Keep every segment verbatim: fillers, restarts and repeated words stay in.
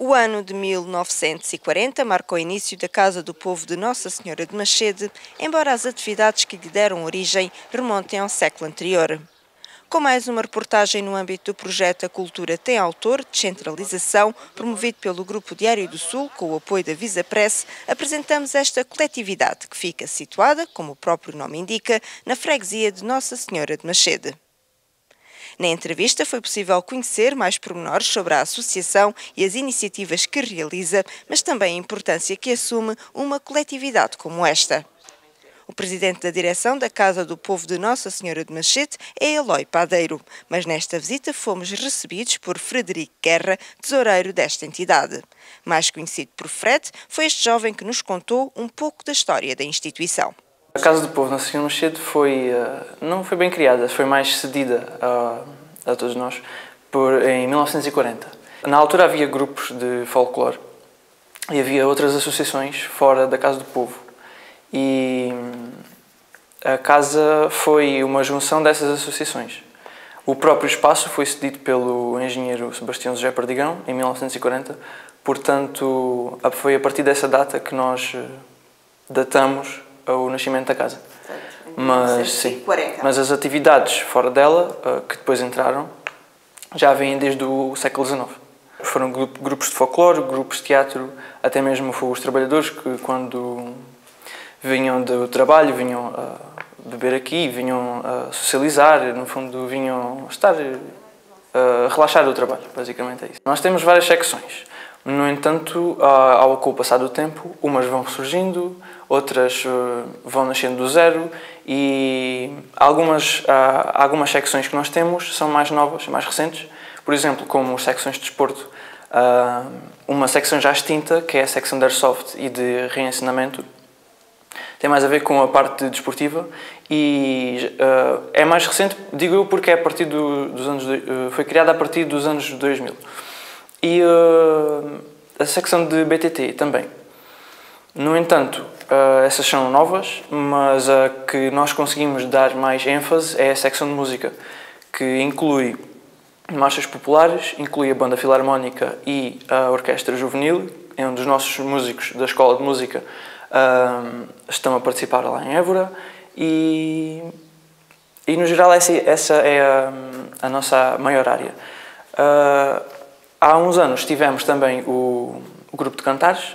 O ano de mil novecentos e quarenta marcou o início da Casa do Povo de Nossa Senhora de Machede, embora as atividades que lhe deram origem remontem ao século anterior. Com mais uma reportagem no âmbito do projeto A Cultura Tem Autor, Descentralização, promovido pelo Grupo Diário do Sul, com o apoio da Visapress, apresentamos esta coletividade, que fica situada, como o próprio nome indica, na freguesia de Nossa Senhora de Machede. Na entrevista foi possível conhecer mais pormenores sobre a associação e as iniciativas que realiza, mas também a importância que assume uma coletividade como esta. O presidente da direção da Casa do Povo de Nossa Senhora de Machede é Eloy Padeiro, mas nesta visita fomos recebidos por Frederico Guerra, tesoureiro desta entidade. Mais conhecido por Fred, foi este jovem que nos contou um pouco da história da instituição. A Casa do Povo de Nossa Senhora de Machede foi, não foi bem criada, foi mais cedida a, a todos nós por, em mil novecentos e quarenta. Na altura havia grupos de folclore e havia outras associações fora da Casa do Povo. E a casa foi uma junção dessas associações. O próprio espaço foi cedido pelo engenheiro Sebastião José Perdigão, em mil novecentos e quarenta, portanto, foi a partir dessa data que nós datamos o nascimento da casa. Mas, sim, mas as atividades fora dela, que depois entraram, já vêm desde o século dezenove. Foram grupos de folclore, grupos de teatro, até mesmo os trabalhadores que, quando vinham do trabalho, vinham a beber aqui, vinham a socializar, no fundo vinham estar a relaxar do trabalho, basicamente é isso. Nós temos várias secções, no entanto, ao com o passar do tempo, umas vão surgindo, outras vão nascendo do zero e algumas, algumas secções que nós temos são mais novas, mais recentes, por exemplo, como as secções de desporto, uma secção já extinta, que é a secção de Airsoft e de reensinamento, tem mais a ver com a parte desportiva e uh, é mais recente, digo eu, porque é a partir do, dos anos, uh, foi criada a partir dos anos dois mil. E uh, a secção de B T T também. No entanto, uh, essas são novas, mas a que nós conseguimos dar mais ênfase é a secção de música, que inclui marchas populares, inclui a banda filarmónica e a orquestra juvenil, é um dos nossos músicos da escola de música. Uh, estão a participar lá em Évora e, e no geral essa, essa é a, a nossa maior área. Uh, há uns anos tivemos também o, o grupo de cantares,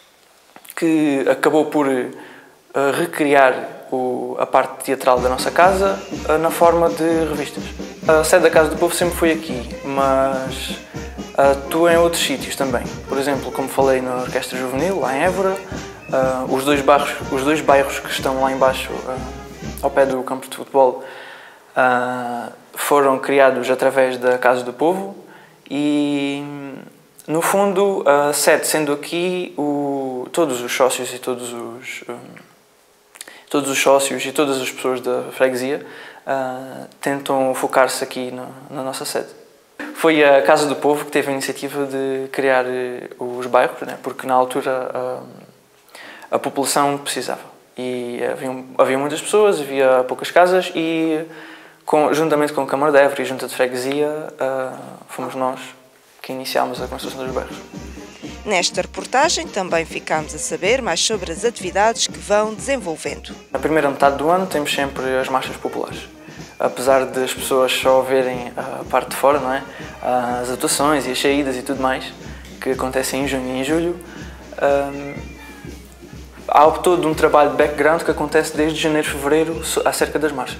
que acabou por uh, recriar o, a parte teatral da nossa casa uh, na forma de revistas. A sede da Casa do Povo sempre foi aqui, mas atua em outros sítios também. Por exemplo, como falei na Orquestra Juvenil, lá em Évora. Uh, os, dois bairros, os dois bairros que estão lá embaixo, uh, ao pé do campo de futebol, uh, foram criados através da Casa do Povo e, no fundo, a sede sendo aqui, o, todos os sócios e todos os, um, todos os sócios e todas as pessoas da freguesia uh, tentam focar-se aqui na, na nossa sede. Foi a Casa do Povo que teve a iniciativa de criar os bairros, né, porque na altura uh, a população precisava e havia, havia muitas pessoas, havia poucas casas e com, juntamente com a Câmara de Évora e a Junta de Freguesia uh, fomos nós que iniciámos a construção dos bairros. Nesta reportagem também ficámos a saber mais sobre as atividades que vão desenvolvendo. Na primeira metade do ano temos sempre as marchas populares. Apesar de as pessoas só verem a parte de fora, não é? As atuações e as saídas e tudo mais, que acontecem em junho e em julho, um, há todo um trabalho de background que acontece desde janeiro, fevereiro, acerca das marchas.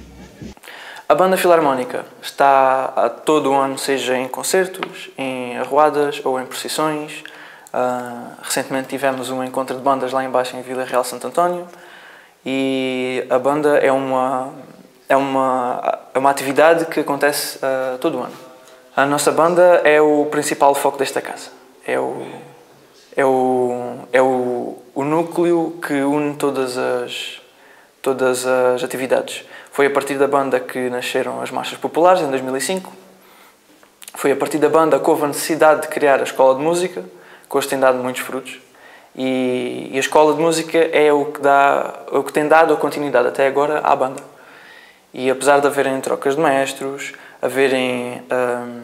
A banda filarmónica está a todo o ano, seja em concertos, em arruadas ou em procissões. Uh, recentemente tivemos um encontro de bandas lá embaixo em Vila Real Santo António e a banda é uma, é uma, é uma atividade que acontece uh, todo o ano. A nossa banda é o principal foco desta casa. É o, é o, é o, o núcleo que une todas as, todas as atividades. Foi a partir da banda que nasceram as marchas populares, em dois mil e cinco. Foi a partir da banda que houve a necessidade de criar a escola de música, que hoje tem dado muitos frutos. E, e a escola de música é o que, dá, o que tem dado a continuidade até agora à banda. E apesar de haverem trocas de maestros, haverem hum,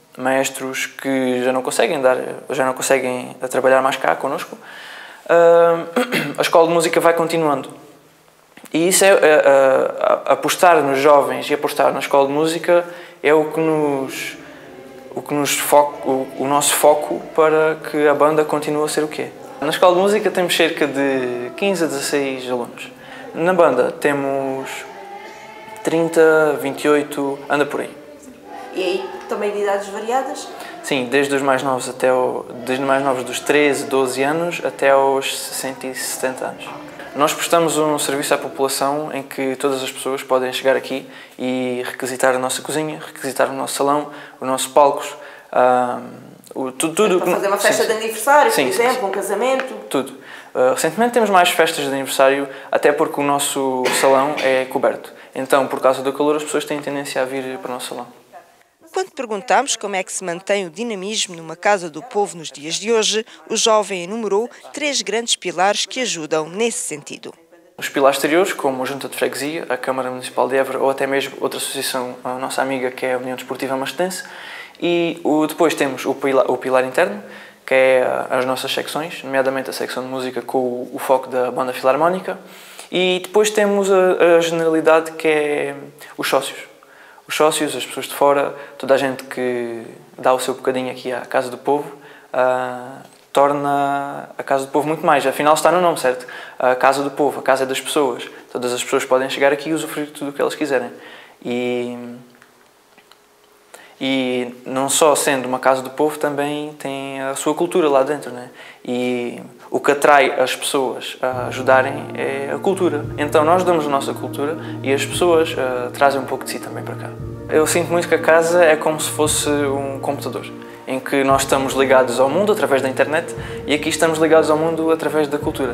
maestros que já não conseguem dar, já não conseguem trabalhar mais cá connosco, uh, a escola de música vai continuando. E isso é, uh, uh, apostar nos jovens e apostar na escola de música é o que nos, o que nos foco, o, o nosso foco para que a banda continue a ser o que é. Na escola de música temos cerca de quinze a dezasseis alunos. Na banda temos trinta, vinte e oito, anda por aí. E aí também de idades variadas? Sim, desde os mais novos até o, desde os mais novos dos treze, doze anos até aos sessenta e setenta anos. Nós prestamos um serviço à população em que todas as pessoas podem chegar aqui e requisitar a nossa cozinha, requisitar o nosso salão, os nossos palcos, um, o, tudo, tudo. Para fazer uma festa sim, de aniversário, sim, por exemplo, sim, sim. um casamento. Tudo. Uh, recentemente temos mais festas de aniversário, até porque o nosso salão é coberto. Então, por causa do calor, as pessoas têm tendência a vir para o nosso salão. Quando perguntámos como é que se mantém o dinamismo numa Casa do Povo nos dias de hoje, o jovem enumerou três grandes pilares que ajudam nesse sentido. Os pilares exteriores, como a Junta de Freguesia, a Câmara Municipal de Évora ou até mesmo outra associação, a nossa amiga, que é a União Desportiva Mastedense. E o, depois temos o pilar, o pilar interno, que é as nossas secções, nomeadamente a secção de música com o, o foco da banda filarmónica. E depois temos a, a generalidade, que é os sócios. Os sócios, as pessoas de fora, toda a gente que dá o seu bocadinho aqui à Casa do Povo, uh, torna a Casa do Povo muito mais. Afinal está no nome, certo? A Casa do Povo, a Casa das Pessoas. Todas as pessoas podem chegar aqui e usufruir de tudo o que elas quiserem. E, e não só sendo uma Casa do Povo, também tem a sua cultura lá dentro, né? E o que atrai as pessoas a ajudarem é a cultura. Então nós damos a nossa cultura e as pessoas uh, trazem um pouco de si também para cá. Eu sinto muito que a casa é como se fosse um computador, em que nós estamos ligados ao mundo através da internet e aqui estamos ligados ao mundo através da cultura.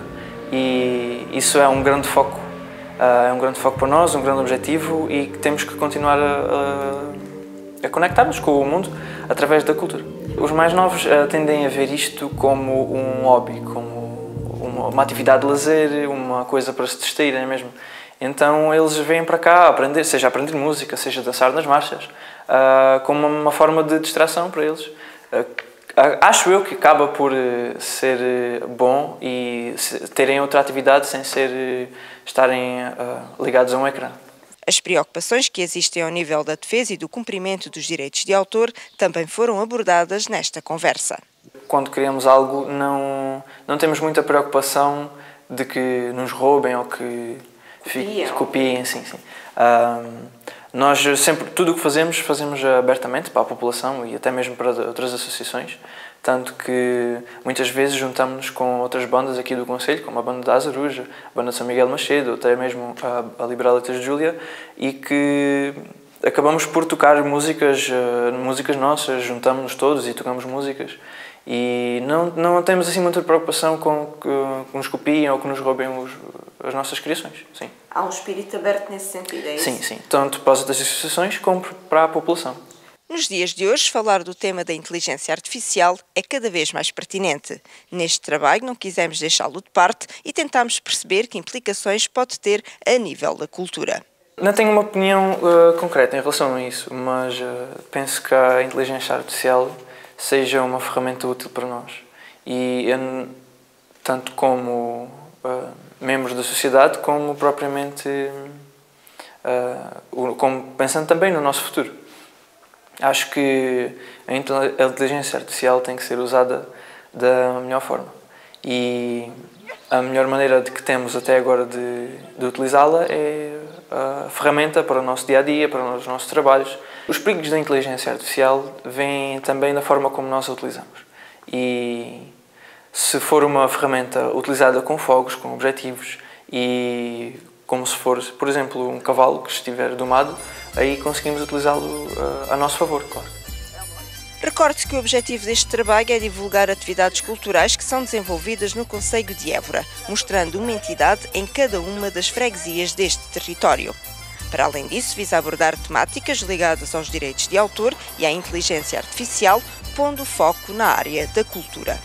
E isso é um grande foco, uh, é um grande foco para nós, um grande objetivo e que temos que continuar a, a, a conectar-nos com o mundo através da cultura. Os mais novos uh, tendem a ver isto como um hobby, como uma, uma atividade de lazer, uma coisa para se distraírem mesmo. Então eles vêm para cá aprender, seja aprender música, seja dançar nas marchas, uh, como uma forma de distração para eles. Uh, acho eu que acaba por uh, ser uh, bom e terem outra atividade sem ser uh, estarem uh, ligados a um ecrã. As preocupações que existem ao nível da defesa e do cumprimento dos direitos de autor também foram abordadas nesta conversa. Quando criamos algo, não, não temos muita preocupação de que nos roubem ou que copiem, copiem sim, sim. Um, nós sempre, tudo o que fazemos, fazemos abertamente para a população e até mesmo para outras associações, tanto que muitas vezes juntamos-nos com outras bandas aqui do concelho, como a banda da Azaruja, a banda de São Miguel Macedo, até mesmo a, a Liberal Letras de Júlia, e que acabamos por tocar músicas, uh, músicas nossas, juntamos-nos todos e tocamos músicas. E não, não temos assim muita preocupação com que, que nos copiem ou que nos roubem os, as nossas criações. Sim. Há um espírito aberto nesse sentido, é isso? Sim, sim. Tanto para as outras associações como para a população. Nos dias de hoje, falar do tema da inteligência artificial é cada vez mais pertinente. Neste trabalho, não quisemos deixá-lo de parte e tentámos perceber que implicações pode ter a nível da cultura. Não tenho uma opinião uh, concreta em relação a isso, mas uh, penso que a inteligência artificial seja uma ferramenta útil para nós. E eu, tanto como uh, membros da sociedade, como propriamente uh, como pensando também no nosso futuro. Acho que a inteligência artificial tem que ser usada da melhor forma. E a melhor maneira de que temos até agora de, de utilizá-la é a ferramenta para o nosso dia-a-dia, para os nossos trabalhos. Os perigos da inteligência artificial vêm também da forma como nós a utilizamos. E se for uma ferramenta utilizada com fogos, com objetivos e como se for, por exemplo, um cavalo que estiver domado, aí conseguimos utilizá-lo uh, a nosso favor, claro. Recorde-se que o objetivo deste trabalho é divulgar atividades culturais que são desenvolvidas no concelho de Évora, mostrando uma entidade em cada uma das freguesias deste território. Para além disso, visa abordar temáticas ligadas aos direitos de autor e à inteligência artificial, pondo foco na área da cultura.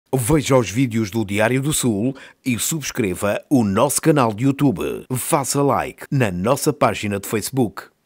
Veja os vídeos do Diário do Sul e subscreva o nosso canal de YouTube. Faça like na nossa página de Facebook.